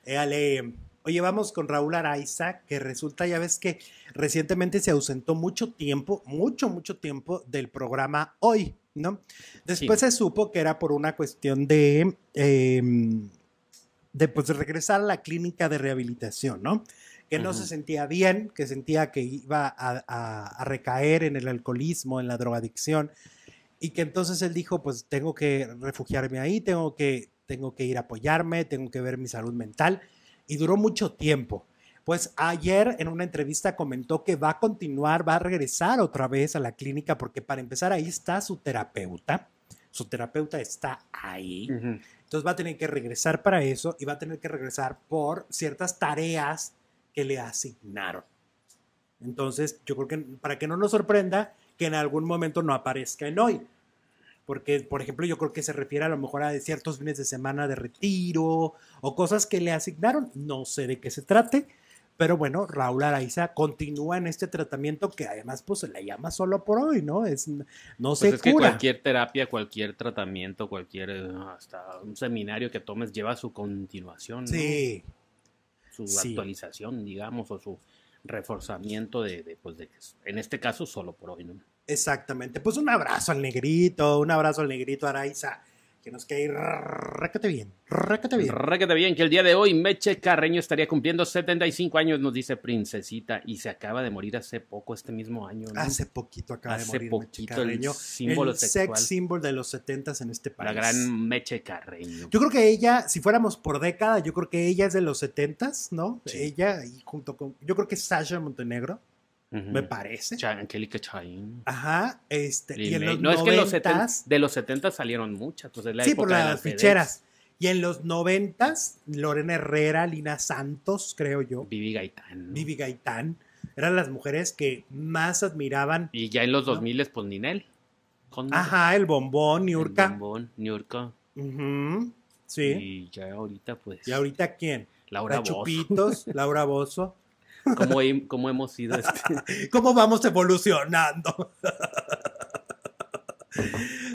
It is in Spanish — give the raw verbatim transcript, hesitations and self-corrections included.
Éale. Oye, vamos con Raúl Araiza, que resulta, ya ves que recientemente se ausentó mucho tiempo, mucho, mucho tiempo del programa Hoy, ¿no? Después Sí. se supo que era por una cuestión de, eh, de pues, regresar a la clínica de rehabilitación, ¿no? Que no uh-huh. se sentía bien, que sentía que iba a, a, a recaer en el alcoholismo, en la drogadicción, y que entonces él dijo, pues tengo que refugiarme ahí, tengo que, tengo que ir a apoyarme, tengo que ver mi salud mental, y duró mucho tiempo. Pues ayer en una entrevista comentó que va a continuar, va a regresar otra vez a la clínica, porque para empezar ahí está su terapeuta, su terapeuta está ahí, uh-huh. entonces va a tener que regresar para eso, y va a tener que regresar por ciertas tareas que le asignaron. Entonces, yo creo que para que no nos sorprenda que en algún momento no aparezca en Hoy. Porque, por ejemplo, yo creo que se refiere a lo mejor a ciertos fines de semana de retiro o cosas que le asignaron. No sé de qué se trate, pero bueno, Raúl Araiza continúa en este tratamiento que además pues se le llama Solo por Hoy, ¿no? Es, no pues se es cura. Que cualquier terapia, cualquier tratamiento, cualquier, hasta un seminario que tomes lleva su continuación, ¿no? Sí. Su sí. actualización, digamos, o su reforzamiento de, de, pues de, en este caso, Solo por Hoy, ¿no? Exactamente. Pues un abrazo al negrito, un abrazo al negrito Araiza, que nos quede réquete bien, réquete bien. Réquete bien, que el día de hoy Meche Carreño estaría cumpliendo setenta y cinco años, nos dice Princesita, y se acaba de morir hace poco, este mismo año, ¿no? Hace poquito acaba hace de morir poquito, Meche Carreño, el símbolo el sexual. sex symbol de los setentas en este país. La gran Meche Carreño. Yo creo que ella, si fuéramos por década, yo creo que ella es de los setentas, ¿no? Sí. Ella, y junto con, yo creo que Sasha Montenegro. Uh-huh. Me parece. Ch- Angélica Chaín. Ajá. Este, y en los no, noventas, es que en los setenta, de los setenta salieron muchas. Pues es la sí, época por las, de las ficheras. Y en los noventas, Lorena Herrera, Lina Santos, creo yo. Vivi Gaitán. ¿no? Vivi Gaitán. Eran las mujeres que más admiraban. Y ya en los dos mil, ¿no? Pues Ninel. Con Ajá, el bombón, Niurka. El bombón, Niurka. Uh-huh. Sí. Y ya ahorita, pues. ¿Y ahorita quién? Laura La Bozzo. Chupitos, Laura Bozzo. ¿Cómo, ¿Cómo hemos ido? Este? ¿Cómo vamos evolucionando?